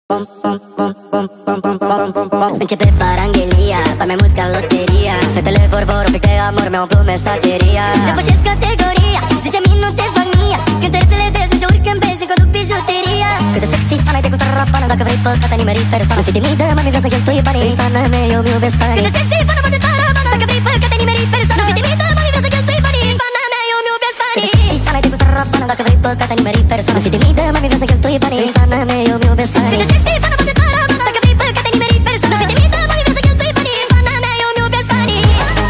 Începe paranghelia, bani mai mulți ca loteria. Fetele vor un pic de amor, mi-au umplut mesageria. Depășesc categoria, zice minute fac mia. Cântărețele des, mi se urcă în benzi, conduc bijuteria. Cât de sexy, fana de cu tarapană. Dacă vrei păcate, nimeri persoană. Fi timidă, mami, vreau să cheltui banii. Ești fana mea, eu mi-iubesc banii. Cât de sexy, fana mea de tarapană. Dacă vrei păcate, nimeri persoană. Fi timidă, mami, vreau să cheltui banii. Ești fana mea, eu mi-iubesc banii. Cât de sexy, fana de cu tarapană. Dacă vrei păcate, nimeri persoană. Fi timidă, mami, vreau să cheltui banii. Ești fana mea, eu mi-iubesc banii. Cât de sexy, fana mea de tarapană. Dacă vrei păcate, nimeri persoană. Fi timidă, mami, vreau să cheltui banii. Ești fana mea, eu mi-iubesc banii.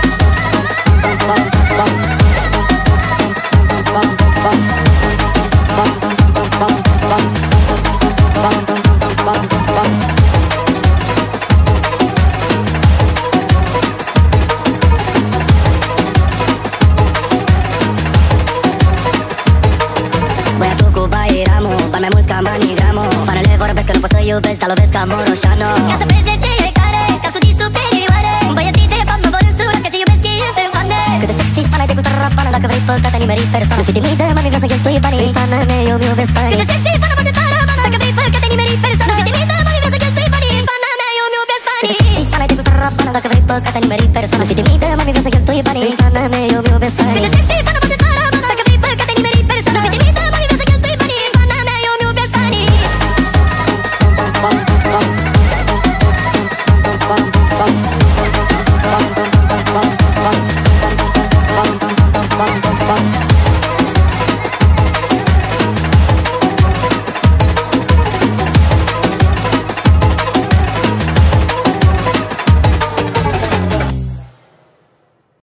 Băiatul cu bairamul, bani mai mulți ca manigramul. Fanele vorbesc că nu pot să iubesc, dar lovesc ca Moroșano. Ca să vezi ce e care, ca studii superioare. Băieții de fapt mă vor însura, că ce iubesc ei însă fane. Cât de sexy, fana de cu tarapană. Dacă vrei păcate, nimeri persoană. Fi timidă, mami, vreau să cheltui banii. Ești fana mea, eu mi-iubesc banii. Cât de sexy,